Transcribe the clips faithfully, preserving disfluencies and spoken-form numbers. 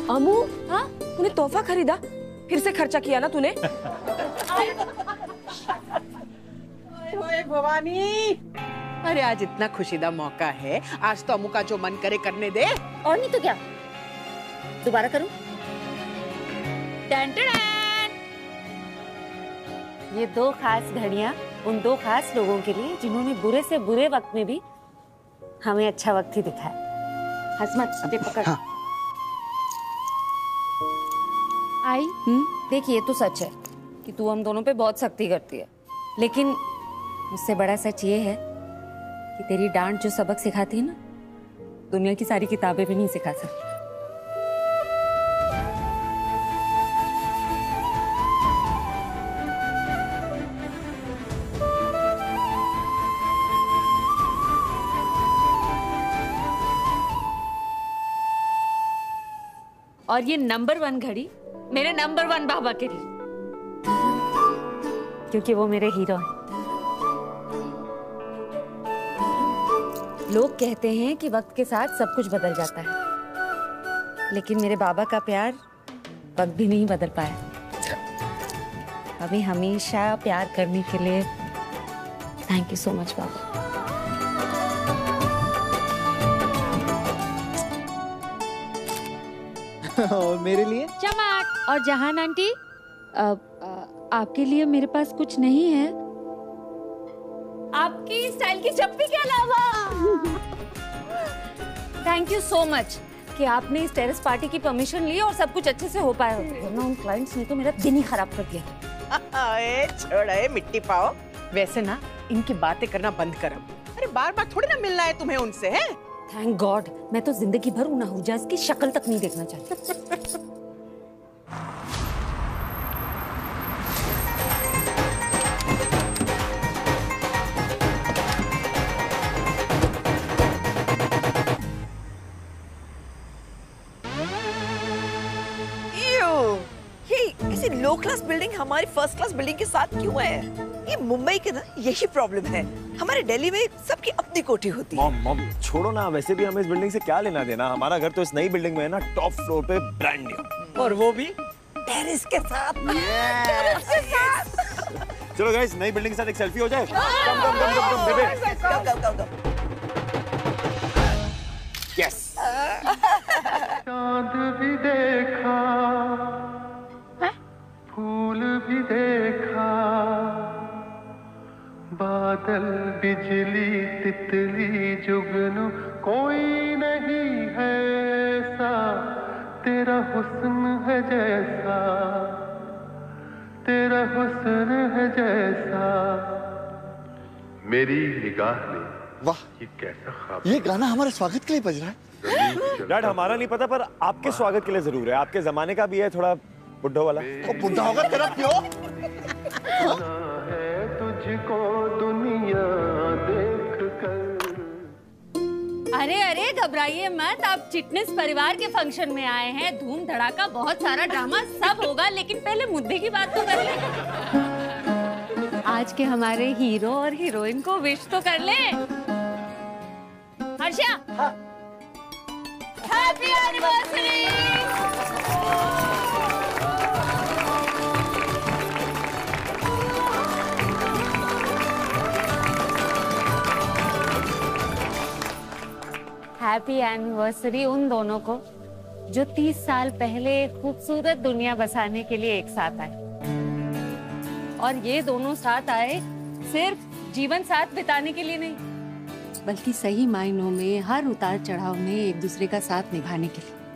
अमू, हाँ तूने तोहफा खरीदा? फिर से खर्चा किया ना तूने? ओए भवानी, अरे आज इतना खुशीदा मौका है, आज तो अमू का जो मन करे करने दे। और नहीं तो क्या, दोबारा करूं? ये दो खास घड़ियां उन दो खास लोगों के लिए जिन्होंने बुरे से बुरे वक्त में भी हमें अच्छा वक्त ही दिखाया। हंस मत, ये पकड़। हाँ। आई, देख ये तो सच है कि तू हम दोनों पे बहुत सख्ती करती है, लेकिन उससे बड़ा सच ये है कि तेरी डांट जो सबक सिखाती है ना, दुनिया की सारी किताबें भी नहीं सिखा सकती। और ये नंबर वन घड़ी मेरे नंबर वन बाबा के लिए, क्योंकि वो मेरे हीरो हैं। लोग कहते हैं कि वक्त के साथ सब कुछ बदल जाता है, लेकिन मेरे बाबा का प्यार वक्त भी नहीं बदल पाया। हमें हमेशा प्यार करने के लिए थैंक यू सो मच बाबा। और मेरे लिए चमक। और जहान आंटी, आपके लिए मेरे पास कुछ नहीं है, आपकी स्टाइल की चप्पी के अलावा। थैंक यू सो मच कि आपने इस टेरेस पार्टी की परमिशन ली और सब कुछ अच्छे से हो पाया होता, वरना उन क्लाइंट्स ने तो मेरा दिन ही खराब कर दिया। छोड़ है मिट्टी पाओ, वैसे ना इनकी बातें करना बंद करो। अरे बार बार थोड़ी ना मिलना है तुम्हें उनसे, है? थैंक गॉड, मैं तो जिंदगी भर उन अहूजास की शक्ल तक नहीं देखना चाहती। ऐसी लो क्लास बिल्डिंग हमारी फर्स्ट क्लास बिल्डिंग के साथ क्यों है? ये मुंबई के ना यही प्रॉब्लम है। हमारे दिल्ली में सबकी अपनी कोठी होती है। मॉम मॉम छोड़ो ना, वैसे भी हमें इस बिल्डिंग से क्या लेना देना। हमारा घर तो इस नई बिल्डिंग में है ना, टॉप फ्लोर पे, ब्रांड न्यू, और वो भी टेरेस के साथ। टेरेस के साथ। चलो गाइस, नई बिल्डिंग के साथ एक सेल्फी हो जाए। कम कम कम कम कम बेबे, कम कम कम कम। यस। चांद भी देखा, फूल भी देखा, बादल बिजली तितली जुगनू, कोई नहीं है ऐसा, तेरा हुस्न है जैसा, तेरा हुस्न है जैसा, मेरी निगाह ने। वाह, ये कैसा ख्वाब। ये गाना हमारे स्वागत के लिए बज रहा है। डैड हमारा नहीं पता, पर आपके स्वागत के लिए जरूर है। आपके जमाने का भी है, थोड़ा बुड्ढा वाला। ओ बुड्ढा होगा तेरा क्यों? है तुझको दुनिया देख कर। अरे अरे घबराइए मत, आप चिटनिस परिवार के फंक्शन में आए हैं। धूम धड़ाका, बहुत सारा ड्रामा सब होगा, लेकिन पहले मुद्दे की बात तो कर ले। आज के हमारे हीरो और हीरोइन को विश तो कर ले। Harsha, happy anniversary. Happy anniversary उन दोनों को जो तीस साल पहले खूबसूरत दुनिया बसाने के लिए एक साथ आए। और ये दोनों साथ आए सिर्फ जीवन साथ बिताने के लिए नहीं, बल्कि सही मायनों में हर उतार चढ़ाव में एक दूसरे का साथ निभाने के लिए।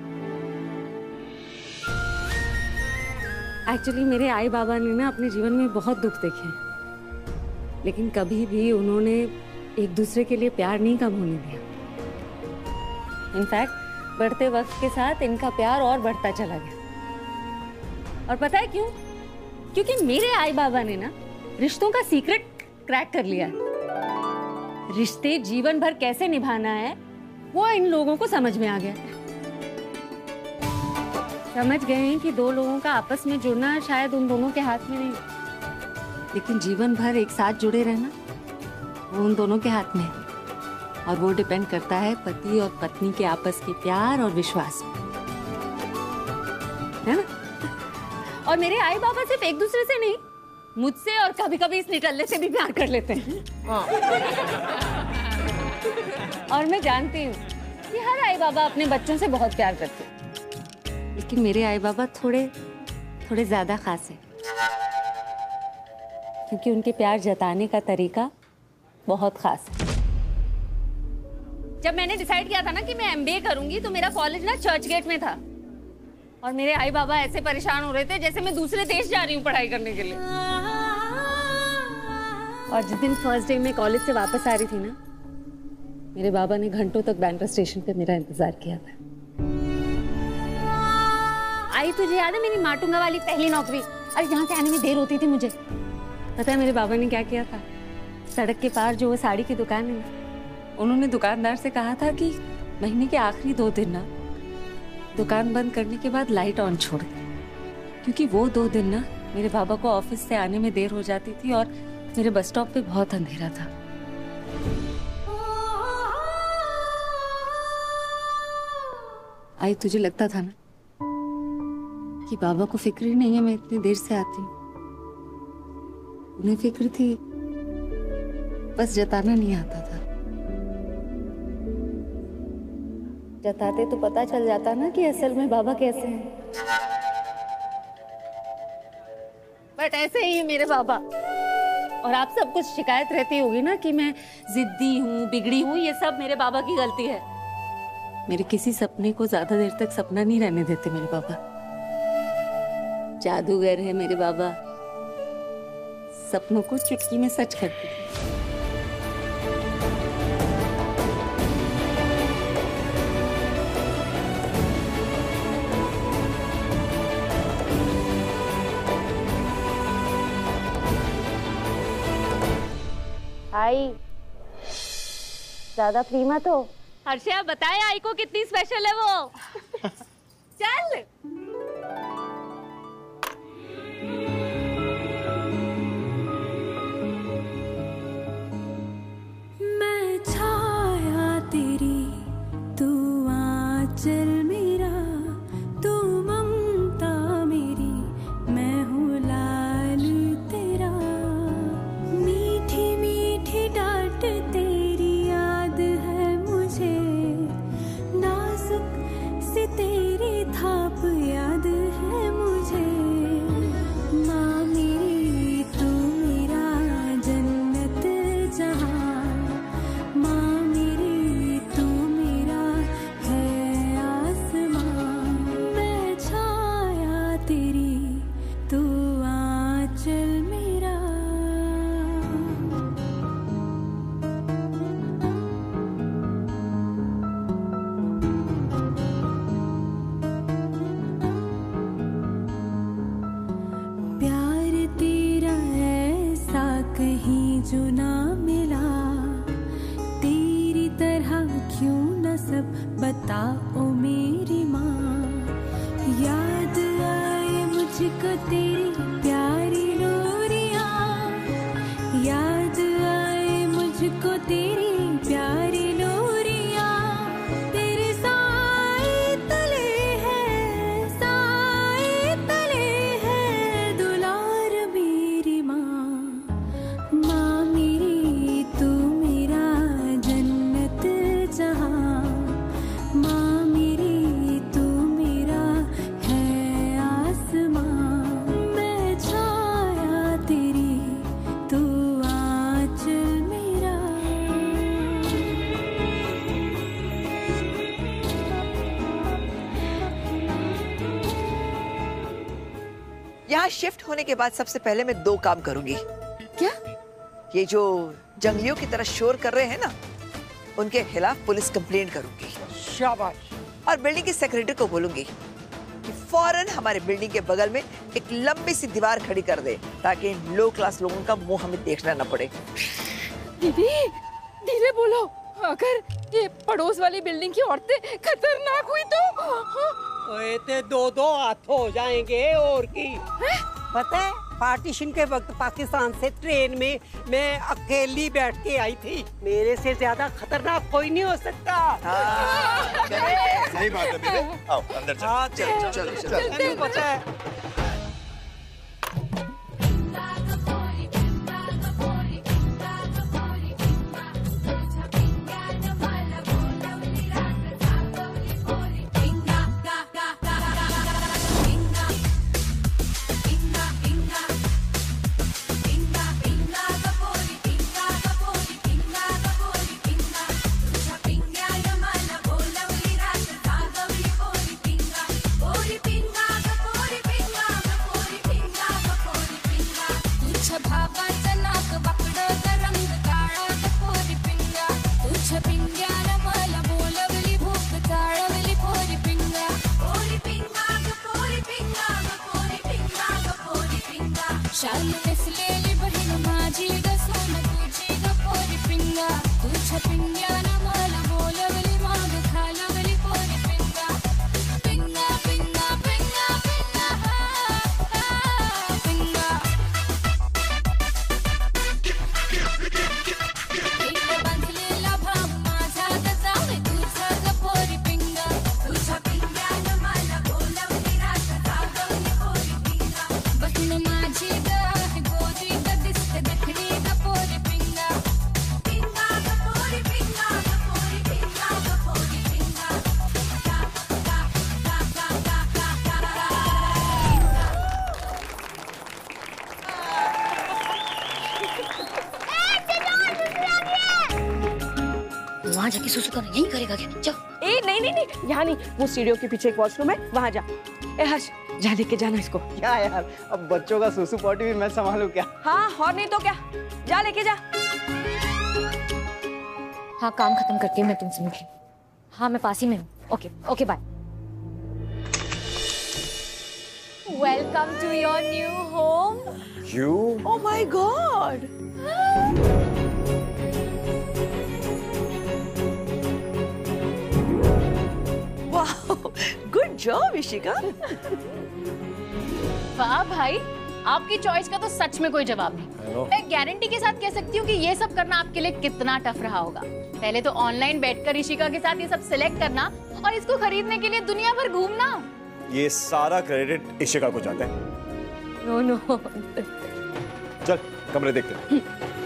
एक्चुअली मेरे आई बाबा ने ना अपने जीवन में बहुत दुख देखे, लेकिन कभी भी उन्होंने एक दूसरे के लिए प्यार नहीं कम होने दिया। इनफैक्ट बढ़ते वक्त के साथ इनका प्यार और बढ़ता चला गया। और पता है क्यों? क्योंकि मेरे आई बाबा ने ना रिश्तों का सीक्रेट क्रैक कर लिया। रिश्ते जीवन भर कैसे निभाना है वो इन लोगों को समझ में आ गया। समझ गए हैं कि दो लोगों का आपस में जुड़ना शायद उन दोनों के हाथ में नहीं, लेकिन जीवन भर एक साथ जुड़े रहना वो उन दोनों के हाथ में है। और वो डिपेंड करता है पति और पत्नी के आपस के प्यार और विश्वास पे। और मेरे आई बाबा सिर्फ एक दूसरे से नहीं, मुझसे और कभी कभी इस निकलने से भी प्यार कर लेते हैं। और मैं जानती हूँ कि हर आई बाबा अपने बच्चों से बहुत प्यार करते हैं, लेकिन मेरे आई बाबा थोड़े थोड़े ज्यादा खास हैं, क्योंकि उनके प्यार जताने का तरीका बहुत खास है। जब मैंने डिसाइड किया था ना कि मैं एमबीए करूंगी, तो मेरा कॉलेज ना चर्च गेट में था, और मेरे आई बाबा ऐसे परेशान हो रहे थे जैसे मैं दूसरे देश जा रही हूँ पढ़ाई करने के लिए। और जिस दिन फर्स्ट डे में कॉलेज से वापस आ रही थी ना, मेरे बाबा ने घंटों तक बैंड्रा स्टेशन पे मेरा इंतजार किया था। आई तुझे याद है मेरी माटुंगा वाली पहली नौकरी? अरे यहाँ से आने में देर होती थी मुझे। पता है मेरे बाबा ने क्या किया था? सड़क के पार जो वो साड़ी की दुकान है, उन्होंने दुकानदार से कहा था कि महीने के आखिरी दो दिन ना दुकान बंद करने के बाद लाइट ऑन छोड़ दे, क्योंकि वो दो दिन ना मेरे बाबा को ऑफिस से आने में देर हो जाती थी और मेरे बस स्टॉप पे बहुत अंधेरा था। आई तुझे लगता था ना कि बाबा को फिक्र ही नहीं है मैं इतनी देर से आती हूँ। उन्हें फिक्र थी, बस जताना नहीं आता था। जताते तो पता चल जाता ना कि असल में बाबा कैसे हैं। बट ऐसे ही है मेरे बाबा। और आप सब कुछ शिकायत रहती होगी ना कि मैं जिद्दी हूँ, बिगड़ी हूँ, ये सब मेरे बाबा की गलती है। मेरे किसी सपने को ज्यादा देर तक सपना नहीं रहने देते मेरे बाबा। जादूगर है मेरे बाबा, सपनों को चुटकी में सच करते हैं। आई ज्यादा फ्री मत हो। हर्षा बताए आई को कितनी स्पेशल है वो। चल मैं छाया तेरी, तू आंचल मेरा, तू ममता मेरी, मैं हूँ लाल तेरा। मीठी मीठी डांट तेरी याद है मुझे, नाजुक सी तेरी थाप याद है मुझे। माँ मेरी तू मेरा जन्नत जहाँ, माँ मेरी तू मेरा है आसमां। मैं छाया तेरी, तू आंचल मेरा। प्यार तेरा ऐसा कहीं जो ना मिला, तेरी तरह क्यों न सब बताओ मेरी माँ। याद आए मुझको तेरी प्यारी लोरियाँ, याद आए मुझको तेरी प्यारी लोरियाँ। तेरे साए तले है, साए तले है दुलार मेरी माँ। माँ मेरी तू मेरा जन्नत जहाँ, माँ मेरी तू मेरा है आसमां। मैं छाया तेरी, तू आंचल मेरा। यहाँ शिफ्ट होने के बाद सबसे पहले मैं दो काम करूंगी। क्या? ये जो जंगलियों की तरह शोर कर रहे हैं ना, उनके खिलाफ पुलिस कंप्लेंट करूंगी। शाबाश। और बिल्डिंग की सेक्रेटरी को बोलूंगी कि फौरन हमारे बिल्डिंग के बगल में एक लंबी सी दीवार खड़ी कर दे, ताकि इन लो क्लास लोगों का मुंह हमें देखना न पड़े। दीदी धीरे बोलो, अगर ये पड़ोस वाली बिल्डिंग की औरतें खतरनाक हुई तो। ओए ते दो दो हाथ हो जाएंगे और की। पता है पार्टीशन के वक्त पाकिस्तान से ट्रेन में मैं अकेली बैठ के आई थी। मेरे से ज्यादा खतरनाक कोई नहीं हो सकता। सही बात है बेटे। आओ अंदर चलो। हाँ, चलो चलो चलो। पता है आगे जाओ। ए नहीं नहीं नहीं यहाँ नहीं, वो सीढ़ियों के पीछे एक वॉशरूम है, वहाँ जा। ए हर्ष जा लेके जाना इसको। क्या यार, अब बच्चों का सुसु पॉटी भी मैं संभालूं क्या? हाँ और नहीं तो क्या, जा लेके जा। हाँ काम खत्म करके मैं तुमसे मिलती हूँ। हाँ मैं पास ही में हूँ। Okay okay bye. Welcome to your new home. You? Oh my God! Wow, good job, Ishika. वाह भाई, आपकी चॉइस का तो सच में कोई जवाब नहीं। मैं गारंटी के साथ कह सकती हूँ कि ये सब करना आपके लिए कितना टफ रहा होगा। पहले तो ऑनलाइन बैठकर इशिका के साथ ये सब सिलेक्ट करना और इसको खरीदने के लिए दुनिया भर घूमना। ये सारा क्रेडिट इशिका को जाता है। No no. चल कमरे देखते हैं।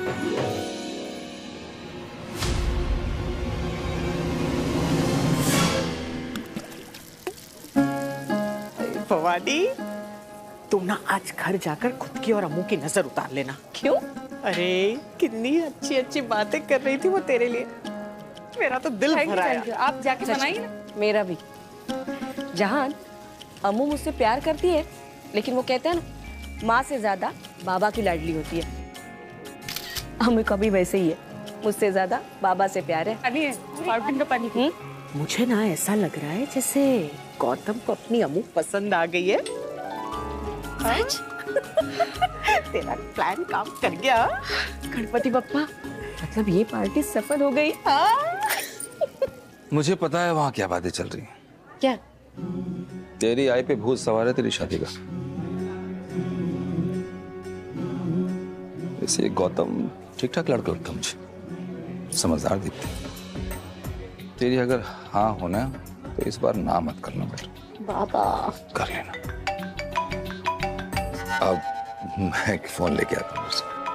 भवानी, तुम ना आज घर जाकर खुद की और अम्मू की नजर उतार लेना। क्यों? अरे कितनी अच्छी अच्छी बातें कर रही थी वो तेरे लिए, मेरा तो दिल भर आया। आप जाके बनाइए ना। मेरा भी। जहान, अम्मू मुझसे प्यार करती है, लेकिन वो कहते हैं ना माँ से ज्यादा बाबा की लाडली होती है। अम्मू का भी वैसे ही है, मुझसे ज्यादा बाबा से प्यार है। पानी है, फाउंटेन का पानी। हुँ? मुझे ना ऐसा लग रहा है जैसे गौतम को अपनी अम्मू पसंद आ गई है। सच? तेरा प्लान काम कर गया। गणपति बप्पा, मतलब ये पार्टी सफल हो गई। मुझे पता है वहाँ क्या बातें चल रही हैं। क्या? तेरी आई पे भूत सवार है तेरी शादी का। वैसे गौतम ठीक ठाक लड़का लगता मुझे, समझदार दिखता है। तेरी अगर हाँ होना तो इस बार ना मत करना बेटा। बाबा कर लेना। अब मैं एक फोन लेके आता हूँ।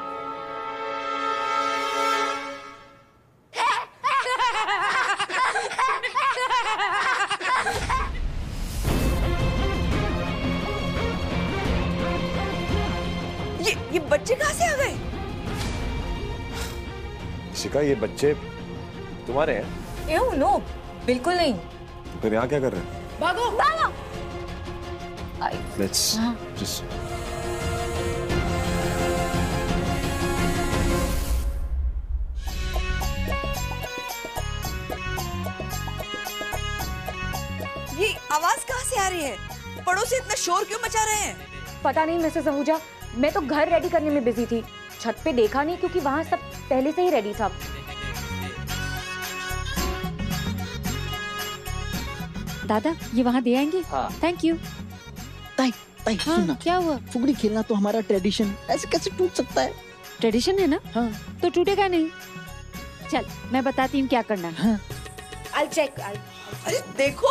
ये ये बच्चे कहाँ से आ गए? इशिका, ये बच्चे तुम्हारे हैं? एव, नो, बिल्कुल नहीं। तो फिर यहाँ क्या कर रहे हैं? भागो भागो। Let's just... ये आवाज कहाँ से आ रही है? पड़ोसी इतना शोर क्यों मचा रहे हैं? पता नहीं मिसेस आहूजा, मैं तो घर रेडी करने में बिजी थी। छत पे देखा नहीं क्योंकि वहाँ सब पहले से ही रेडी था। दादा ये वहाँ दे आएंगे? हाँ। Thank you. ताई, ताई हाँ, सुनना। क्या हुआ? फुगड़ी खेलना तो हमारा ट्रेडिशन, ऐसे कैसे टूट सकता है? ट्रेडिशन है ना? हाँ। तो टूटेगा नहीं। चल मैं बताती हूँ क्या करना है। हाँ। I'll check, I'll... अरे देखो,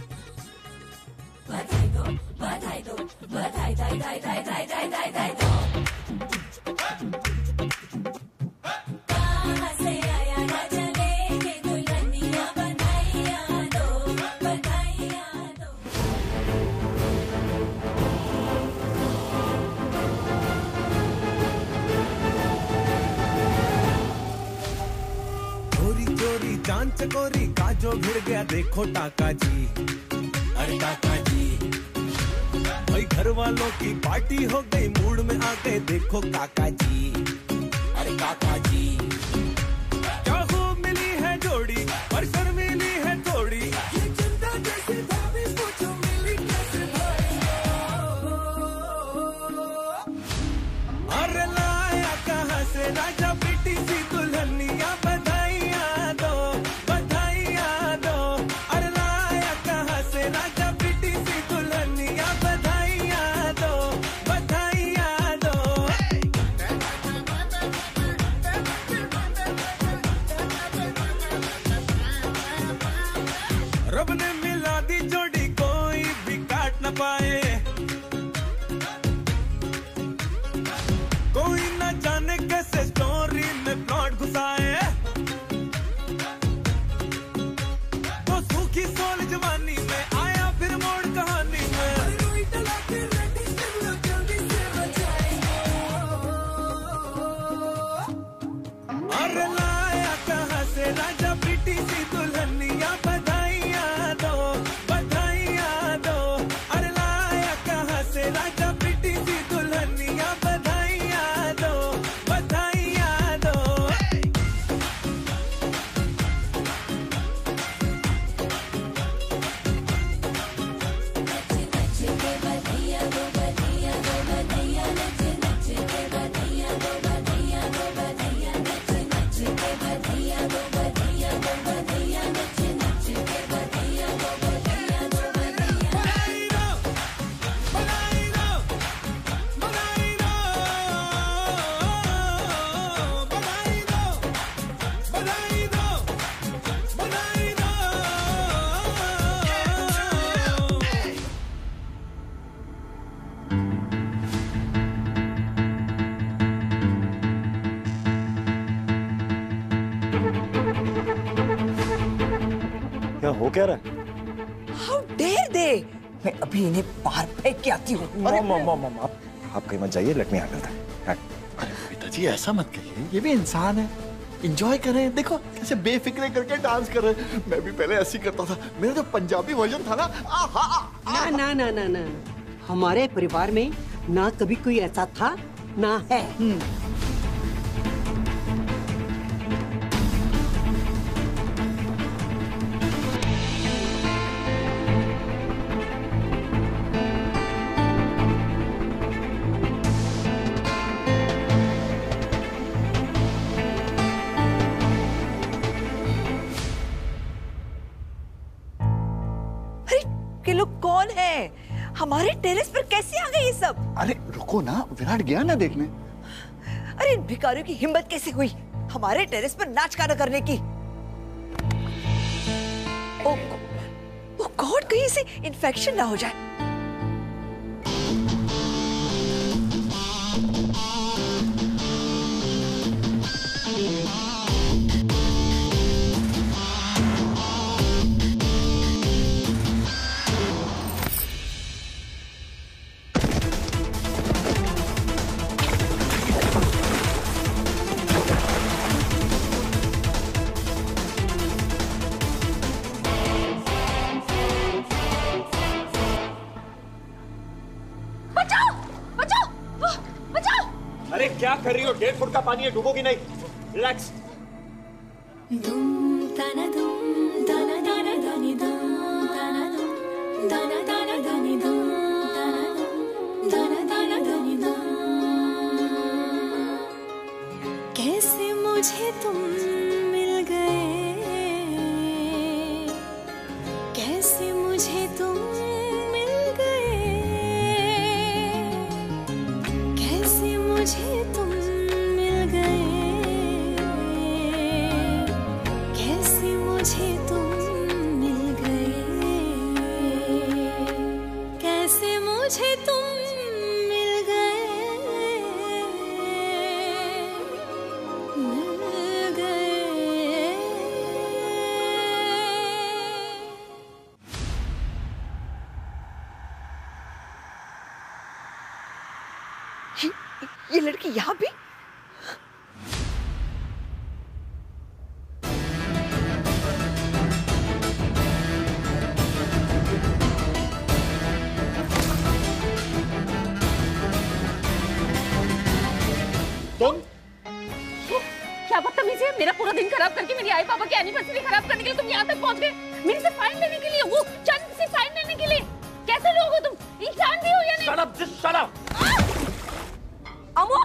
चांद चकोरी का जो भिड़ गया देखो टाका जी। अरे टाका जी, भाई घर वालों की पार्टी हो गई, मूड में आ गए देखो काका जी। अरे काका जी, क्या खूब मिली है जोड़ी, पर शर्मीली है थोड़ी। ये चिंता जैसी भाभी पूछो मिली कैसे भाई। अरे लाया कहाँ से राजा बेटी सी दुल्हनिया, बधाइयाँ दो बधाइयाँ दो। अरे लाया कहाँ से राजा बेटी सी दुल्हनिया, बधाइयाँ दो बधाइयाँ दो। रब ने मिला दी जोड़ी, कोई भी काट न पाए। कोई न जाने कैसे स्टोरी में प्लॉट घुसाए। तो सूखी सोल जवानी में आया फिर मोड़ कहानी में। अरे लाया कहाँ से राजा बेटी सी दुल्हनिया, वो कह रहा है। How dare they? मैं अभी इन्हें बाहर फेंक के आती हूँ। अरे मॉम मॉम मॉम आप आप कहीं मत जाइए, लेट मी हैंडल दैट। अरे पिताजी ऐसा मत कहिए, ये भी इंसान है, एंजॉय करें। देखो कैसे बेफिक्रे करके डांस कर रहे हैं। मैं भी पहले ऐसे ही करता था। मेरा जो पंजाबी वर्जन था ना, आहा, आहा। ना ना ना ना ना हमारे परिवार में ना कभी कोई ऐसा था ना है। ये लोग कौन है? हमारे टेरेस पर कैसे आ गए ये सब? अरे रुको ना, विराट गया ना देखने। अरे इन भिखारियों की हिम्मत कैसे हुई हमारे टेरेस पर नाच गाना करने की? ओ, ओ गॉड, कहीं से इन्फेक्शन ना हो जाए। अरे क्या कर रही हो? डेढ़ फुट का पानी है, डूबोगी नहीं। रिलैक्स। कैसे मुझे तुम मिल गए, कैसे मुझे तुम मिल गए, कैसे मुझे तुम मिल गए, कैसे मुझे तुम मिल गए, कैसे मुझे तुम मिल गए, मिल गए। ये, ये लड़की यहाँ भी? तुम क्या बदतमीजी है? मेरा पूरा दिन खराब करके मेरी आई पापा की एनिवर्सरी खराब करने के लिए तुम यहाँ तक पहुँच गए। मेरे से फाइन लेने के लिए, वो चंद से फाइन लेने के लिए। कैसे लोग हो तुम? इंसान भी हो या नहीं? Shut up, just shut up. Amo,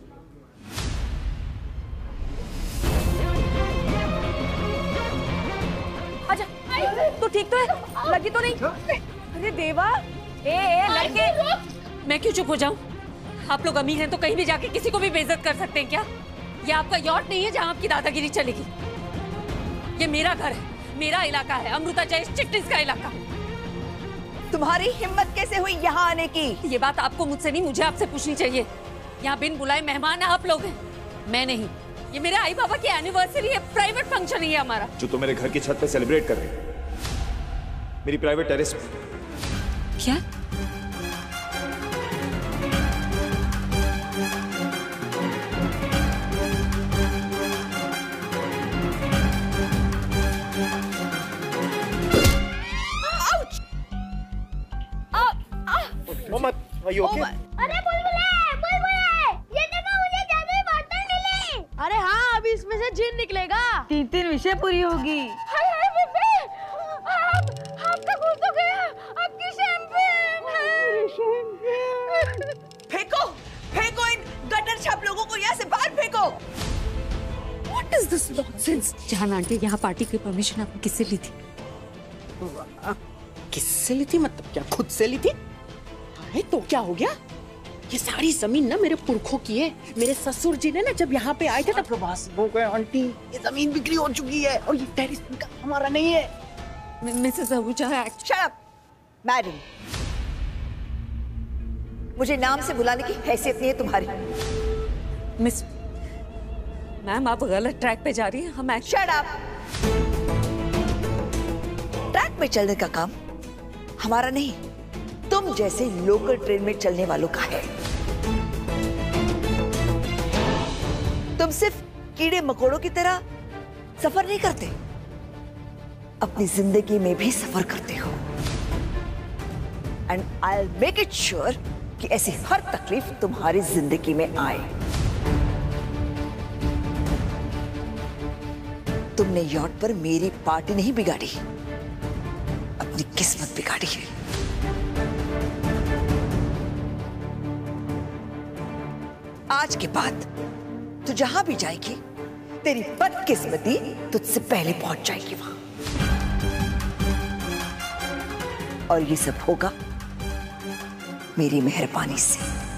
अच्छा तू ठीक तो है? लगी तो नहीं? अरे देवा, ए, ए लड़के, मैं क्यों चुप हो जाऊं? आप लोग अमीर हैं तो कहीं भी जाके किसी को भी बेइज्जत कर सकते हैं क्या? ये आपका यॉट नहीं है जहां आपकी दादागिरी चलेगी। ये मेरा घर है, मेरा इलाका है, अमृता जयेश चिट्टिस का इलाका। तुम्हारी हिम्मत कैसे हुई यहाँ आने की? ये बात आपको मुझसे नहीं, मुझे आपसे पूछनी चाहिए। यहाँ बिन बुलाए मेहमान आप लोग हैं, मैं नहीं। ये मेरे आई बाबा की एनिवर्सरी है, प्राइवेट फंक्शन है हमारा। जो तुम मेरे घर की छत पे सेलिब्रेट कर रहे हो, मेरी प्राइवेट टेरेस पे। क्या? Mohammad, are you okay? अरे बुलबुले, बुलबुले, ये देखो मुझे जादुई बॉटल मिली। अरे हाँ, अभी इसमें से जिन निकलेगा। तीन तीन विषय पूरी होगी। हाय हाय बेबे, आप आपका भूल तो गया, आपकी शैंपेन है। फेंको, फेंको इन गटर छाप लोगों को यहाँ से बाहर फेंको। What is this nonsense? Jahan aunty, यहाँ पार्टी की परमिशन आपने किससे ली थी? किससे ली थी? मतलब क्या खुद से ली थी? अरे तो क्या हो गया? ये सारी जमीन ना मेरे पुरखों की है। मेरे ससुर जी ने ना जब यहाँ पे आए थे तब प्रवासी हो गए आंटी, ये जमीन बिक्री हो चुकी है और ये टेरेस इनका हमारा नहीं है। Mrs Ahuja, shut up madam, मुझे नाम से बुलाने की हैसियत नहीं है तुम्हारी। मिस मैम, आप गलत ट्रैक पे जा रही हैं। हम शट अप, में चलने का काम हमारा नहीं, तुम जैसे लोकल ट्रेन में चलने वालों का है। तुम सिर्फ कीड़े मकोड़ों की तरह सफर नहीं करते, अपनी जिंदगी में भी सफर करते हो। And I will make it sure कि ऐसी हर तकलीफ तुम्हारी जिंदगी में आए। तुमने यॉट पर मेरी पार्टी नहीं बिगाड़ी, अपनी किस्मत बिगाड़ी है। आज के बाद तू जहां भी जाएगी, तेरी बदकिस्मती तुझसे पहले पहुंच जाएगी वहां। और ये सब होगा मेरी मेहरबानी से।